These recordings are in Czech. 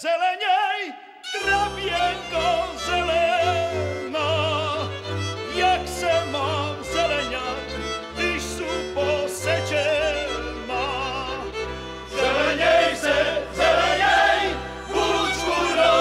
zeleněj, travěnko zelená. Jak se mám zeleňat, když jsou posečená? Zeleněj se, zeleněj, vůčku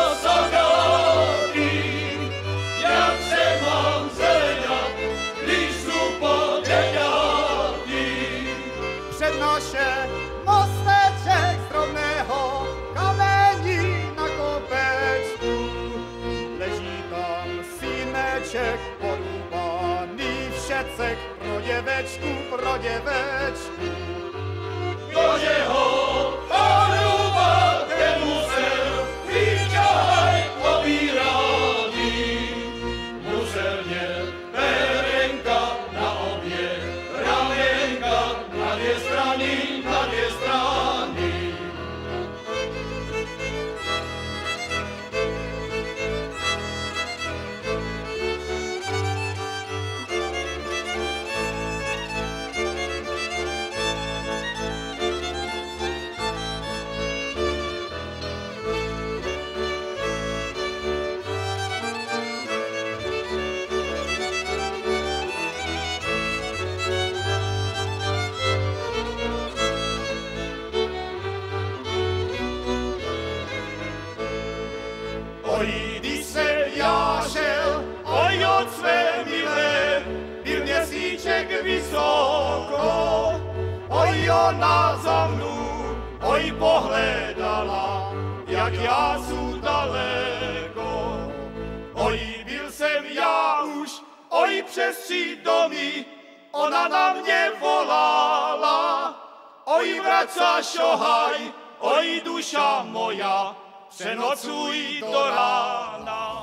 rozokotý. Jak se mám zeleňat, když jsou poděňatý? Před naše mosteček z drobného kamení na kopečku. Leží tam syneček porúbaný všecek pro děvečku, pro děvečku. Kdo je ho porúbat, ten musel výčaj obíraný. Musel mět perenka na obě ramenka, na dvě strany, na dvě strany. Oj, když jsem já šel, oj od své milé, byl měsíček vysoko. Oj, ona za mnou, oj, pohledala, jak já jsem daleko. Oj, byl jsem já už, oj, přes 3 domy, ona na mě volala. Oj, vraca šohaj, oj, duša moja, přenocuj do rána.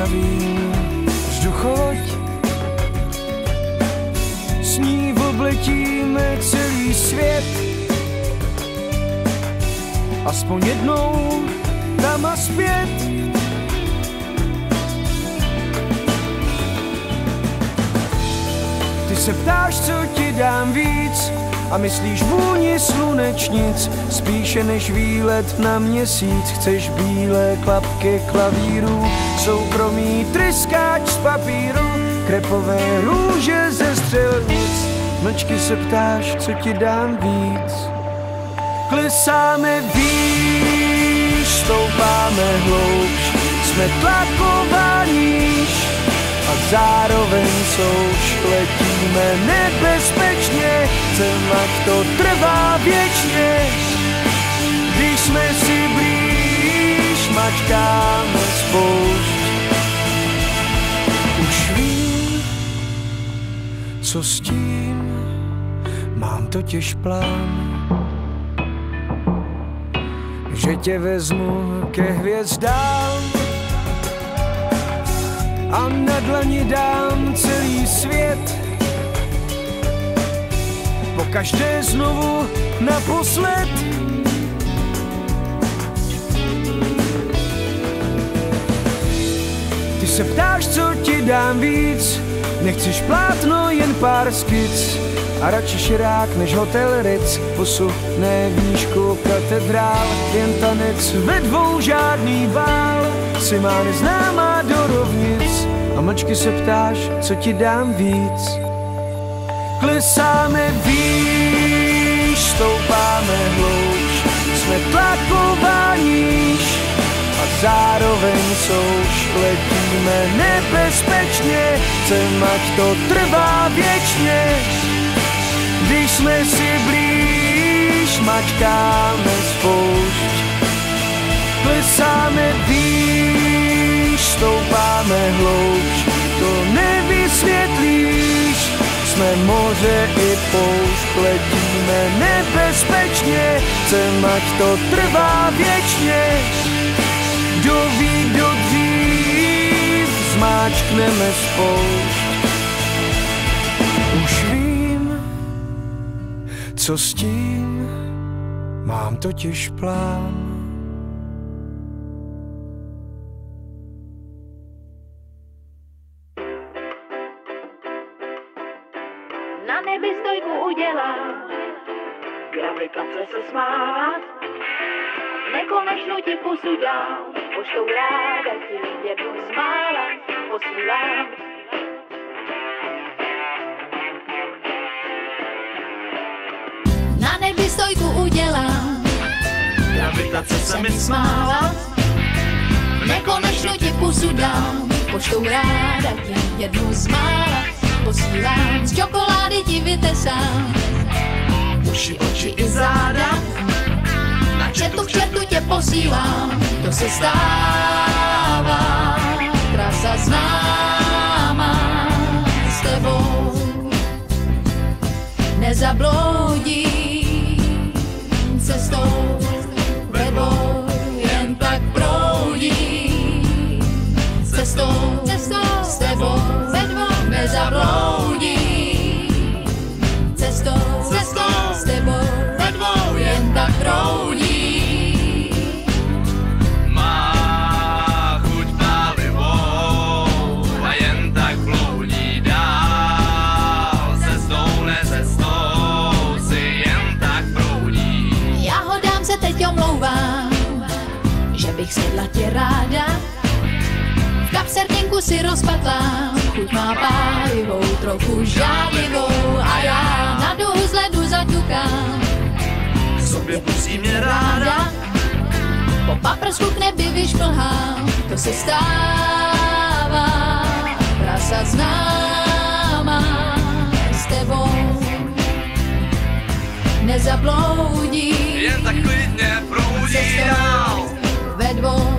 stavím vzducholoď, s ní obletíme celý svět. Aspoň jednou tam a zpět. Ty se ptáš, co ti dám víc, a myslíš vůni slunečnic, spíše než výlet na měsíc. Chceš bílé klapky klavírů, soukromý tryskáč z papíru, krepové růže ze střelnic. Mlčky se ptáš, co ti dám víc. Klesáme výš, stoupáme hloubš, jsme tlakovaníš a zároveň souš. Letíme nebezpečně, chcem, ať to trvá věčně. Když jsme si blíž, mačkáme spoušť. Už vím, co s tím, mám totiž plán, že tě vezmu ke hvězdám a na dlani dám celý svět. Pokaždé znovu naposled. Ty se ptáš, co ti dám víc, nechceš plátno, jen pár skic a radši širák než hotel Ritz. Pusu, ne výšku katedrál, jen tanec ve dvou, žádný bál. Si má neznámá do rovnic a mlčky se ptáš, co ti dám víc. Klesáme výš, stoupáme hloubš, jsme tlakovaníš a zároveň souš. Letíme nebezpečně, chcem, ať to trvá věčně. Když jsme si blíž, mačkáme spoušť. Klesáme výš, stoupáme hloubš, to nevysvětlíš. Jsme moře i poušť, letíme nebezpečně, chcem, ať to trvá věčně. Kdo ví, kdo dřív, zmáčkneme spoušť. Už vím, co s tím, mám totiž plán. Na nebi stojku udělám, gravitace se smála, nekonečnou ti pusu dám, poštou ráda ti jednu z mála posílám. Na nebi stojku udělám, gravitace se mi smála, nekonečnou ti pusu dám, poštou ráda ti jednu z mála posílám. Z čokolády ti vytesám uši, oči i záda, na čertu k čertu tě posílám. To se stává, krása známá s tebou. Nezabloudím cestou ve dvou, jen tak proudím cestou s tebou ve dvou. Nezabloudím cestou s tebou ve dvou, jen tak proudím. Má chuť pálivou a jen tak bloudí dál. Cestou, ne cestou, si jen tak proudí. Jahodám se teď omlouvám, že bych sedla tě ráda, v kapsertinku si rozpatlám. Chuť má pálivou, trochu žádlivou a já na duhu z ledu zaťukám. K sobě pusí mě ráda, po paprsku k nebi vyšplhám. To se stává, krása známá s tebou. Nezabloudí jen tak klidně proudí dál. ve dvou,